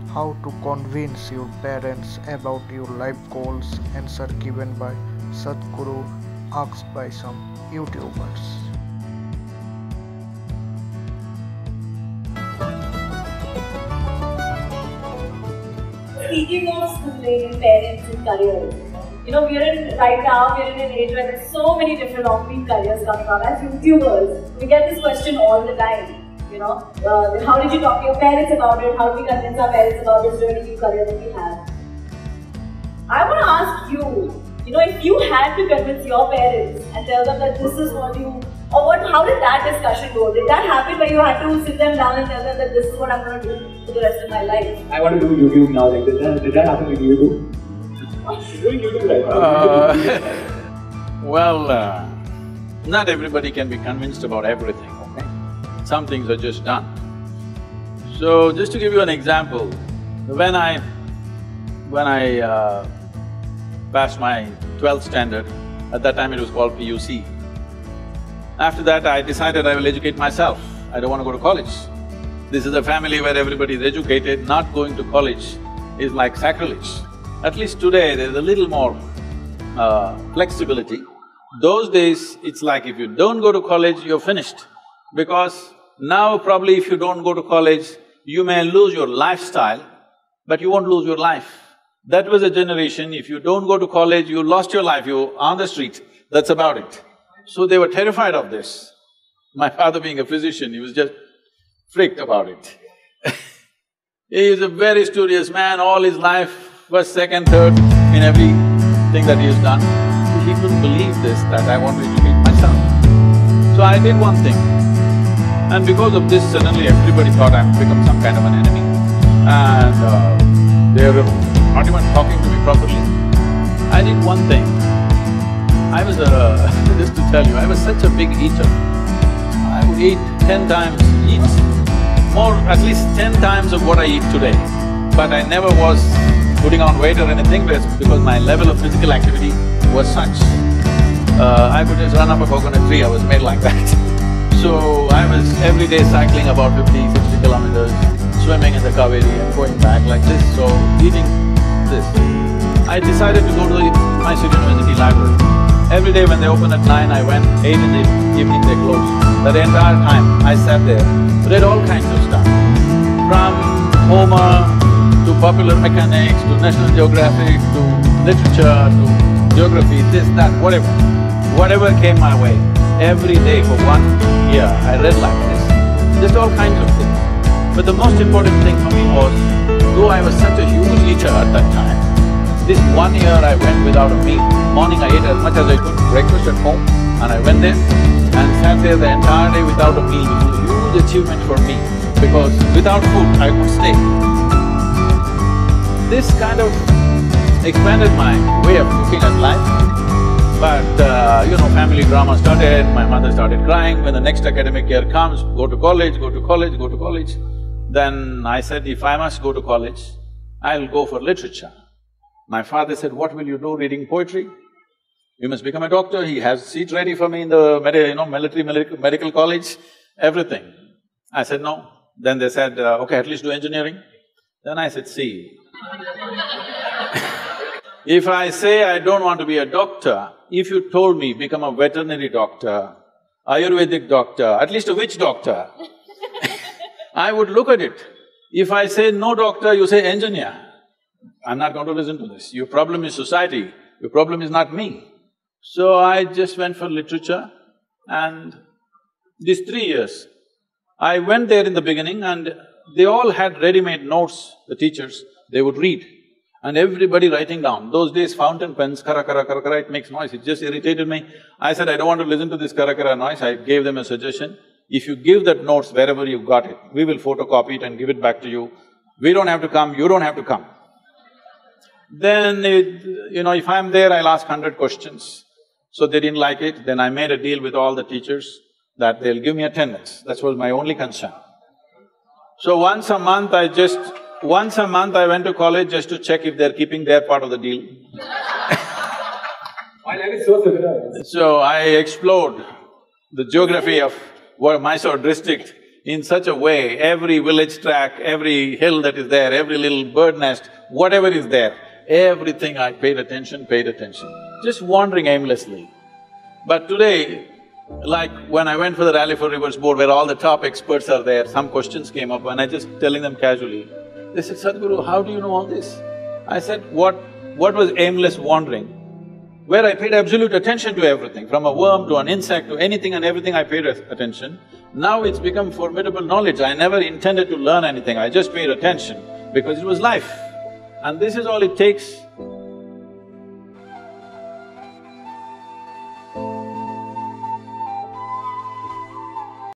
How to convince your parents about your life goals. Answer given by Sadhguru, asked by some YouTubers. Speaking of schooling, parents and careers, right now we're in an age where there's so many different offbeat careers coming up. As YouTubers, we get this question all the time. How did you talk to your parents about it? How do we convince our parents about this really new career that we have? I want to ask you, if you had to convince your parents and tell them that this is what you, how did that discussion go? Did that happen where you had to sit them down and tell them that this is what I'm going to do for the rest of my life? I want to do YouTube now. Like, did that happen with YouTube? You're doing YouTube right now. Well, not everybody can be convinced about everything, okay? Some things are just done. So, just to give you an example, when I passed my 12th standard, at that time it was called PUC. After that, I decided I will educate myself. I don't want to go to college. This is a family where everybody is educated. Not going to college is like sacrilege. At least today, there's a little more flexibility. Those days, it's like if you don't go to college, you're finished. Because now probably if you don't go to college, you may lose your lifestyle, but you won't lose your life. That was a generation, if you don't go to college, you lost your life, you're on the street, that's about it. So they were terrified of this. My father being a physician, he was just freaked about it. He is a very studious man, all his life, first, second, third, in everything that he has done. He couldn't believe this, that I want to educate myself. So I did one thing. And because of this, suddenly everybody thought I've become some kind of an enemy. And they were not even talking to me properly. I did one thing. I was just to tell you, I was such a big eater. I would eat 10 times, at least 10 times of what I eat today. But I never was putting on weight or anything because my level of physical activity was such. I could just run up a coconut tree, I was made like that. So I was every day cycling about 50–60 kilometers, swimming in the Kaveri and going back like this, so eating this. I decided to go to the Mysore University library. Every day when they open at 9, I went, 8 in the evening they closed. That entire time I sat there, read all kinds of stuff. From Homer to popular mechanics, to National Geographic, to literature, to geography, this, that, whatever. Whatever came my way, every day for 1 year I read like this, just all kinds of things. But the most important thing for me was, though I was such a huge eater at that time, this 1 year I went without a meal. Morning I ate as much as I could, breakfast at home, and I went there and sat there the entire day without a meal, which was a huge achievement for me, because without food I could stay. This kind of expanded my way of looking at life. But family drama started, my mother started crying. When the next academic year comes, go to college, go to college, go to college. Then I said, if I must go to college, I'll go for literature. My father said, what will you do reading poetry? You must become a doctor. He has seat ready for me in the medical college, everything. I said, no. Then they said, okay, at least do engineering. Then I said, see, if I say I don't want to be a doctor, if you told me become a veterinary doctor, Ayurvedic doctor, at least a witch doctor, I would look at it. If I say no doctor, you say engineer, I'm not going to listen to this. Your problem is society, your problem is not me. So I just went for literature, and these 3 years, I went there in the beginning and they all had ready-made notes, the teachers, they would read. And everybody writing down. Those days fountain pens, kara kara kara kara, it makes noise, it just irritated me. I said, I don't want to listen to this kara kara noise. I gave them a suggestion. If you give that notes wherever you got it, we will photocopy it and give it back to you. We don't have to come, you don't have to come. Then if I'm there, I'll ask 100 questions. So they didn't like it, then I made a deal with all the teachers that they'll give me attendance. That was my only concern. So once a month I went to college just to check if they're keeping their part of the deal. My life is so similar. So I explored the geography of Mysore district in such a way, every village track, every hill that is there, every little bird nest, whatever is there, everything I paid attention, just wandering aimlessly. But today, like when I went for the Rally for Rivers board where all the top experts are there, some questions came up and I just telling them casually, they said, "Sadhguru, how do you know all this?" I said, what was aimless wandering? Where I paid absolute attention to everything, from a worm to an insect to anything and everything I paid attention. Now it's become formidable knowledge. I never intended to learn anything, I just paid attention because it was life. And this is all it takes